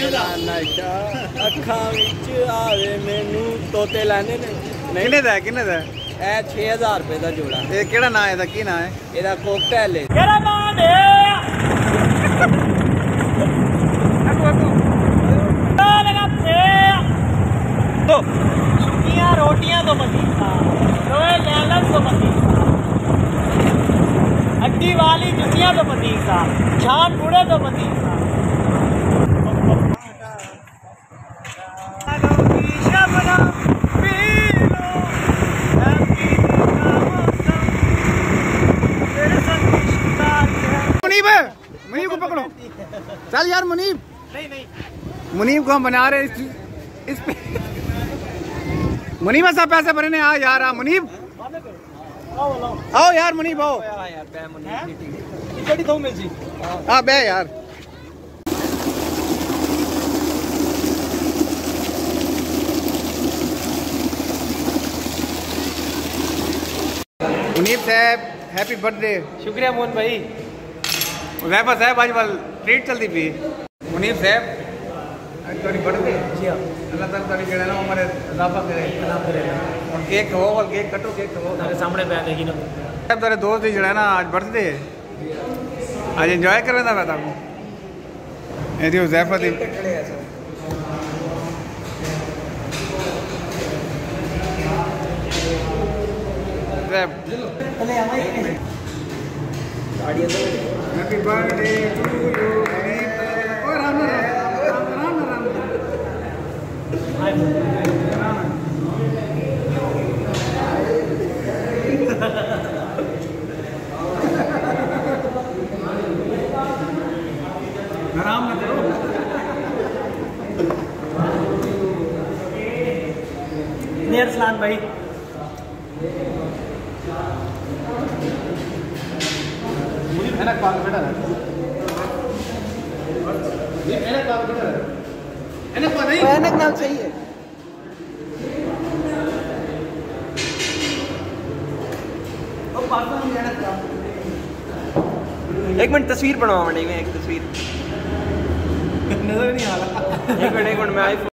नशा अखां विच आवे मैनू तोते लैंदे ने किन्ने दा है? ए 6000 रुपए दा जोड़ा। ये केड़ा नाम है एदा? की नाम है एदा? कोकटेल है। केड़ा नाम है? सुखियां रोटियां तो मसीहा, लोहे लैलन तो मसीहा, हड्डी वाली जुतियां तो मसीहा, छान बूढ़े तो मसीहा। मुनीब को पकड़ो, चल यार मुनीब। नहीं मुनीब को हम बना रहे इस पे। मुनीब सब पैसे भरने आ यार। आ मुनीब आओ यार, मुनीब आओ हाँ बे यार। मुनीब साहब हैप्पी बर्थडे। शुक्रिया मोहन भाई। वैभव साहब आज वाल ट्रीट चलती पी। मुनीब साहब थोड़ी बर्थडे अल्लाह ताला तारी जेड़ा ना उम्र इजाफा करे, अल्लाह करे। और केक खाओ, और केक कटो, केक खाओ मेरे सामने बैठ देगी ना साहब। तेरे दोस्त दी जेड़ा ना आज बर्थडे है, आज एंजॉय कर रहा था को एदी हुजैफा दी। Happy birthday to you. और राम राम आराम ना करो। नेर सलाम भाई। मुझे मेहनत पाल बेटा है, ये मेहनत पाल बेटा है, मेहनत पाल नहीं, मेहनत नाल चाहिए। एक मिनट तस्वीर बनवा, एक तस्वीर नजर नहीं आ रहा। एक मिनट मैं